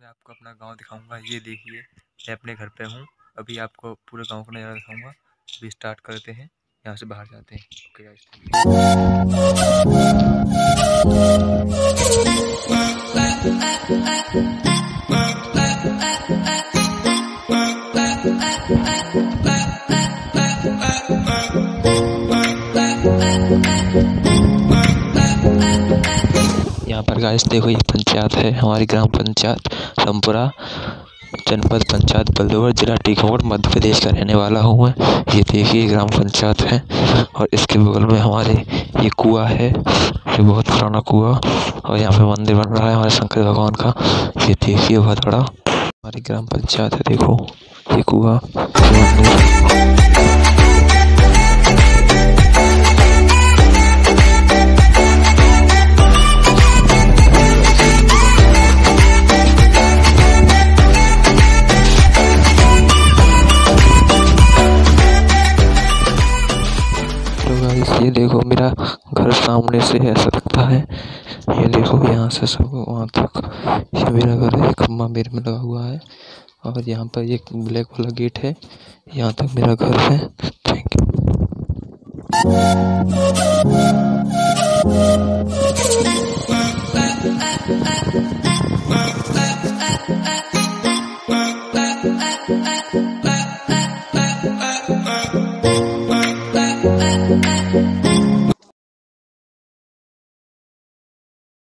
मैं आपको अपना गांव दिखाऊंगा। ये देखिए, मैं अपने घर पे हूँ। अभी आपको पूरे गांव का नज़ारा दिखाऊंगा। अभी स्टार्ट करते हैं, यहाँ से बाहर जाते हैं। ओके गाइस, यहाँ पर गाइस देखो, ये पंचायत है, हमारी ग्राम पंचायत रामपुरा, जनपद पंचायत बलदेवगढ़, जिला टीकमगढ़, मध्य प्रदेश का रहने वाला हूँ मैं। ये देखिए ग्राम पंचायत है और इसके बगल में हमारे ये कुआं है, ये बहुत पुराना कुआं। और यहाँ पे मंदिर बन रहा है हमारे शंकर भगवान का। ये देखिए बहुत बड़ा हमारी ग्राम पंचायत है। देखो ये कुआं, ये देखो मेरा घर सामने से ऐसा लगता है। ये देखो यहाँ से सब वहाँ तक ये मेरा घर है। खम्बा मेरे में लगा हुआ है और यहाँ पर एक ब्लैक वाला गेट है। यहाँ तक मेरा घर है। Thank you.